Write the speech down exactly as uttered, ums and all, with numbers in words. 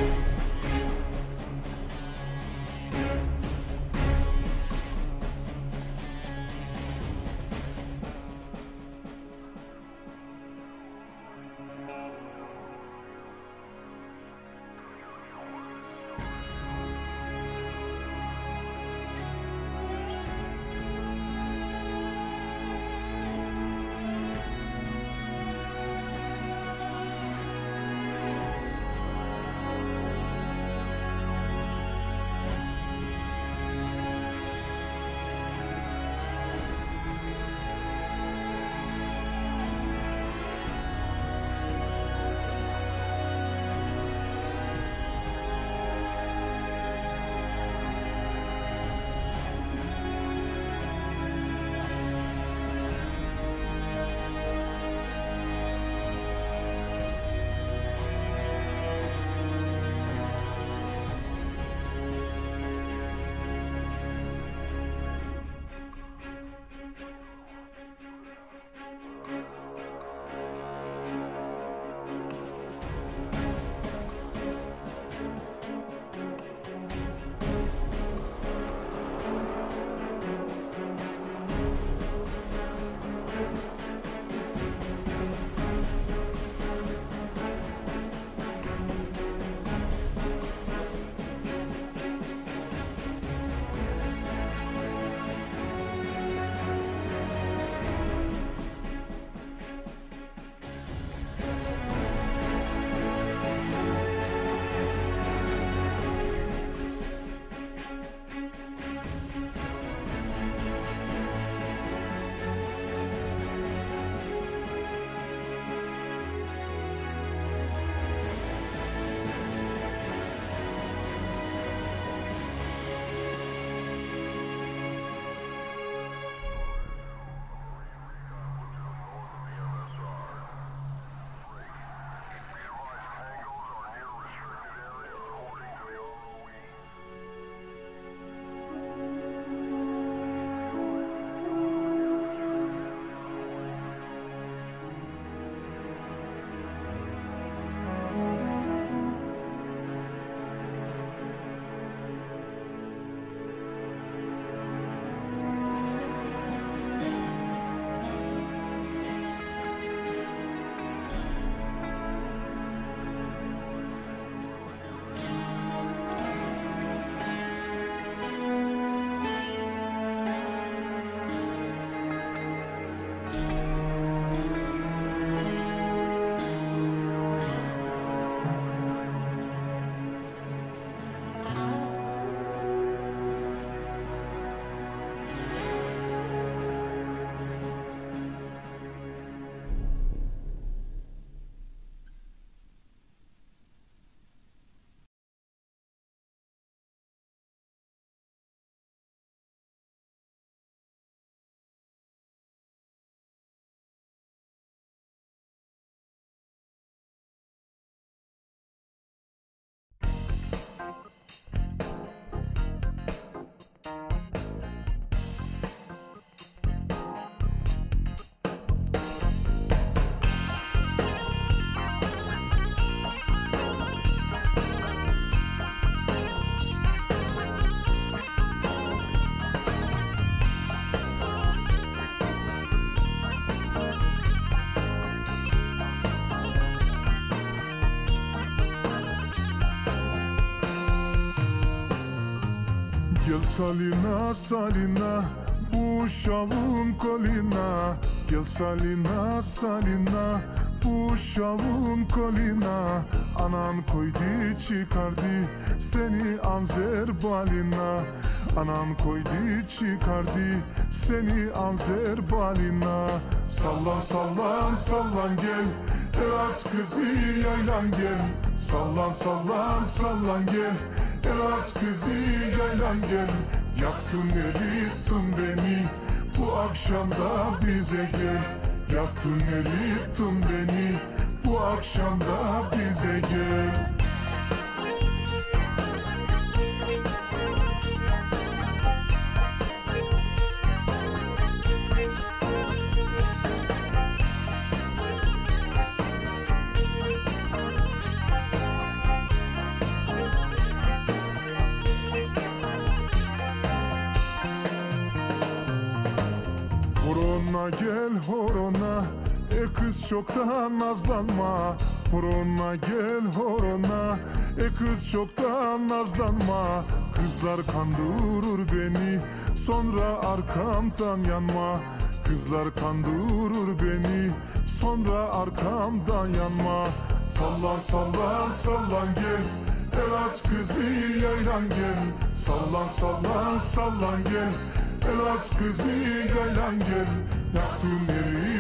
Gel Salina, Salina, bu şalın kolina. Gel Salina, Salina, bu şalın kolina. Anan koydu çıkardı seni Azerbaycan'a. Anan koydu çıkardı seni Azerbaycan'a. Sallan sallan sallan gel, Elaz kızı yaylan gel. Sallan sallan sallan gel, Elaz kızı yaylan gel. Yaktın erittin beni, bu akşam da bize gel. Yaktın erittin beni, bu akşam da bize gel. Horona gel horona, e kız çoktan nazlanma. Horona gel horona, e kız çoktan nazlanma. Kızlar kandırır beni, sonra arkamdan yanma. Kızlar kandırır beni, sonra arkamdan yanma. Sallan sallan sallan gel, Elaz kızı yaylan gel. Sallan sallan sallan gel, Elaz kızı yaylan gel. Yaktın yeri